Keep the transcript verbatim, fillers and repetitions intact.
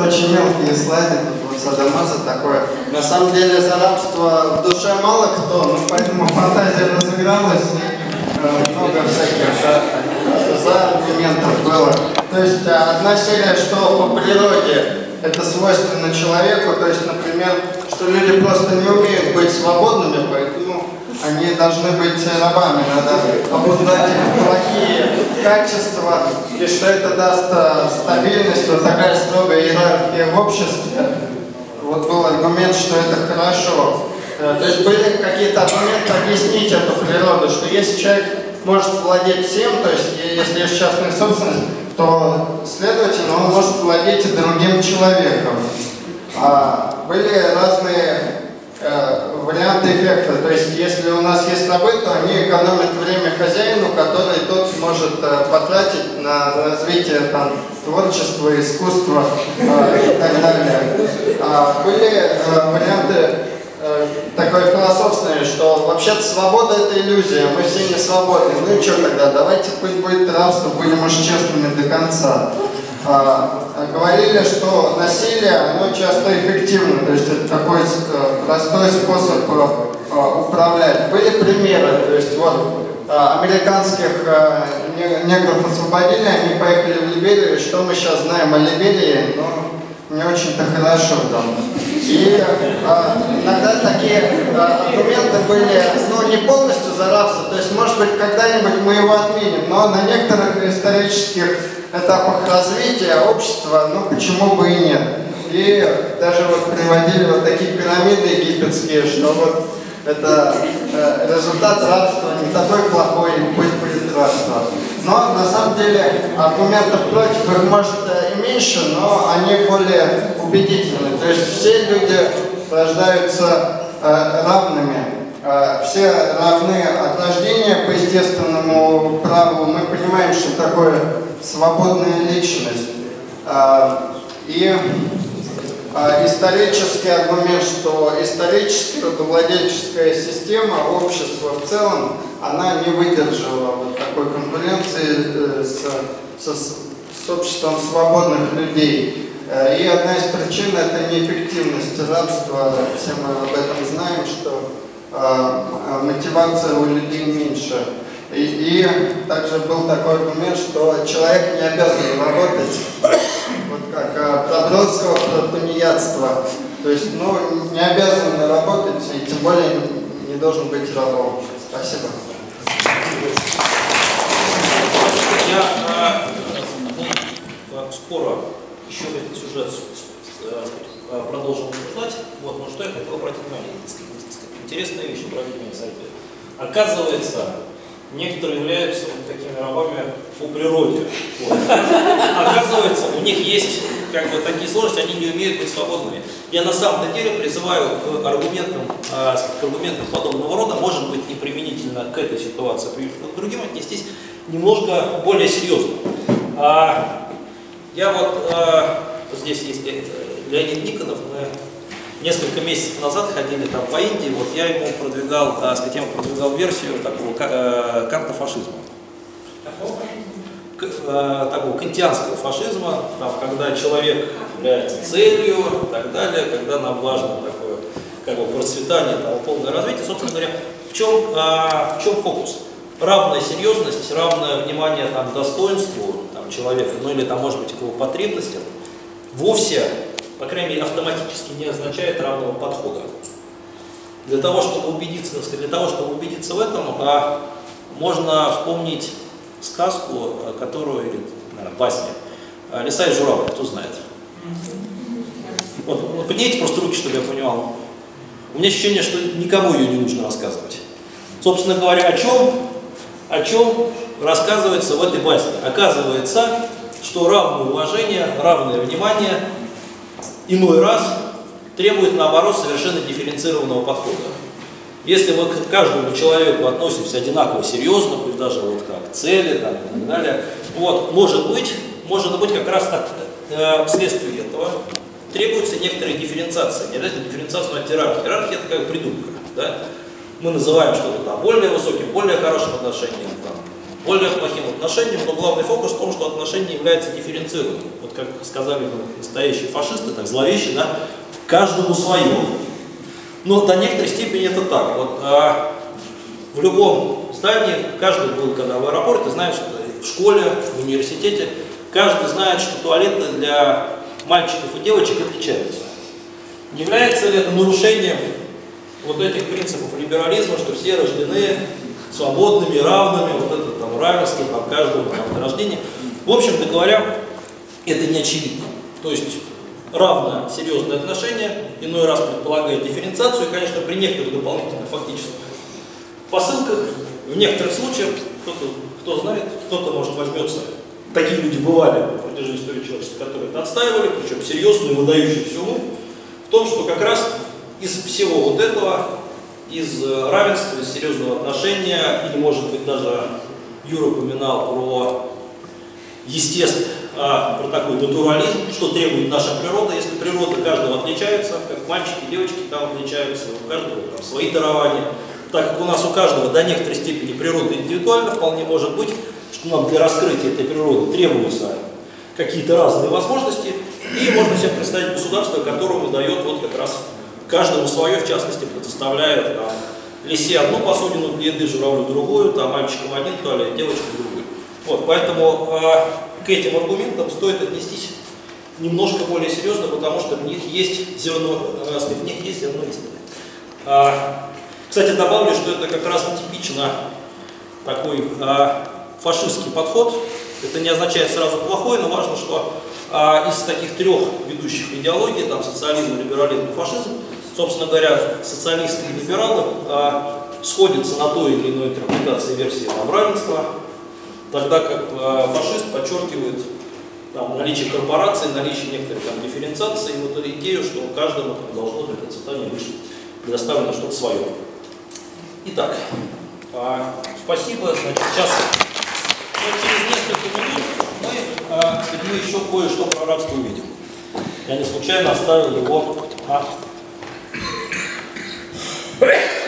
очень мелкие слайды, тут вот садомаза такое. На самом деле за рабство в душе мало кто, но поэтому фантазия разыгралась, и много всяких за аргументов было. То есть одна серия, что по природе это свойственно человеку, то есть, например, что люди просто не умеют быть свободными, поэтому они должны быть рабами, надо обуздать их плохие качества, и что это даст стабильность, вот такая строгая иерархия в обществе. Вот был аргумент, что это хорошо. То есть были какие-то аргументы объяснить эту природу, что если человек может владеть всем, то есть если есть частная собственность, то, следовательно, он может владеть и другим человеком. А были разные э, варианты эффекта. То есть, если у нас есть рабы, то они экономят время хозяину, который тот сможет э, потратить на развитие там, творчества, искусства э, и так далее. А были э, варианты э, такой философственной, что вообще-то свобода – это иллюзия, мы все не свободны. Ну и что тогда? Давайте пусть будет рабство, будем уж честными до конца. А, говорили, что насилие, оно часто эффективно, то есть это такой а, простой способ а, управлять. Были примеры, то есть вот а, американских а, негров освободили, они поехали в Либерию, что мы сейчас знаем о Либерии, но не очень-то хорошо там. И а, иногда такие а, аргументы были, ну, не полностью за рабство, то есть, может быть, когда-нибудь мы его отменим, но на некоторых исторических этапах развития общества, ну, почему бы и нет. И даже вот приводили вот такие пирамиды египетские, что вот это э, результат рабства не такой плохой, пусть будет рабство. Но на самом деле аргументов против их может и меньше, но они более убедительны. То есть все люди рождаются э, равными. Э, все равны от рождения по естественному праву. Мы понимаем, что такое свободная личность. Э, и э, исторический аргумент, что исторически рабовладельческая система, общество в целом, она не выдержала вот такой конкуренции с, с, с обществом свободных людей. И одна из причин – это неэффективность рабства. Все мы об этом знаем, что э, мотивация у людей меньше. И, и также был такой аргумент, что человек не обязан работать, вот как э, про Бродского, про тунеядство. То есть, ну, не обязан работать, и тем более не должен быть рабом. Спасибо. Я э, скоро еще этот сюжет э, продолжим обсуждать. Вот, но что я хотел обратить внимание, интересная вещь, обратить внимание, смотрите. Оказывается, некоторые являются вот такими рабами по природе. Вот. Оказывается, у них есть как бы такие сложности, они не умеют быть свободными. Я на самом деле призываю к аргументам, к аргументам подобного рода, может быть, не применительно к этой ситуации, а к другим отнестись немножко более серьезно. Я вот, здесь есть Леонид Никонов, мы несколько месяцев назад ходили там по Индии, вот я ему продвигал, так сказать, я ему продвигал версию такого кантофашизма. Такого кантианского фашизма, там, когда человек является целью и так далее, когда нам важно такое как бы, процветание, там, полное развитие. Собственно говоря, в чем, а, в чем фокус? Равная серьезность, равное внимание там, достоинству там, человека, ну или там, может быть, к его потребностям, вовсе, по крайней мере, автоматически не означает равного подхода. Для того, чтобы убедиться, для того, чтобы убедиться в этом, а, можно вспомнить сказку, которую, или, наверное, басня, «Лиса и журавль», кто знает. Вот, вот поднимите просто руки, чтобы я понимал. У меня ощущение, что никому ее не нужно рассказывать. Собственно говоря, о чем, о чем рассказывается в этой басне? Оказывается, что равное уважение, равное внимание иной раз требует, наоборот, совершенно дифференцированного подхода. Если мы к каждому человеку относимся одинаково серьезно, пусть даже вот как цели там, и так далее, вот, может быть, может быть как раз от, э, вследствие этого требуется некоторая дифференциация. Не обязательно дифференциация, но от иерархии. Иерархия – это как придумка. Да? Мы называем что-то там более высоким, более хорошим отношением, там, более плохим отношением, но главный фокус в том, что отношение является дифференцированным. Вот как сказали бы настоящие фашисты, так зловеще, да, каждому свое. Но до некоторой степени это так. Вот, а, в любом здании, каждый был, когда в аэропорте, знает, что в школе, в университете, каждый знает, что туалеты для мальчиков и девочек отличаются. Не является ли это нарушением вот этих принципов либерализма, что все рождены свободными, равными, вот это там равенство там, каждого там, от рождения? В общем-то говоря, это не очевидно. То есть равное серьезное отношение, иной раз предполагает дифференциацию, и, конечно, при некоторых дополнительных фактических посылках, в некоторых случаях, кто-то, кто знает, кто-то, может, возьмется, такие люди бывали на протяжении истории человечества, которые это отстаивали, причем серьезные, выдающиеся умы, в том, что как раз из всего вот этого, из равенства, из серьезного отношения, или, может быть, даже Юра упоминал про естественный, а, про такой натурализм, что требует наша природа. Если природа каждого отличается, как мальчики, девочки там отличаются, у каждого там свои дарования, так как у нас у каждого до некоторой степени природа индивидуальна, вполне может быть, что нам для раскрытия этой природы требуются какие-то разные возможности, и можно себе представить государство, которому дает вот как раз каждому свое, в частности, предоставляет там, лисе одну посудину для еды, журавлю другую, там мальчикам один туалет, девочкам другой. Вот, поэтому э, к этим аргументам стоит отнестись немножко более серьезно, потому что в них есть зерно, э, в них есть зерно истины. Э, кстати, добавлю, что это как раз типично такой э, фашистский подход. Это не означает сразу плохой, но важно, что э, из таких трех ведущих идеологий, там социализм, либерализм и фашизм, собственно говоря, социалисты и либералы э, сходятся на той или иной интерпретации версии там, равенства, тогда как э, фашист подчеркивает там, наличие корпораций, наличие некоторых там, дифференциаций, и вот эту идею, что каждому должно быть процветание выше предоставлено что-то свое. Итак, э, спасибо. Значит, сейчас ну, через несколько минут мы, э, мы еще кое-что про рабство увидим. Я не случайно оставил его. А?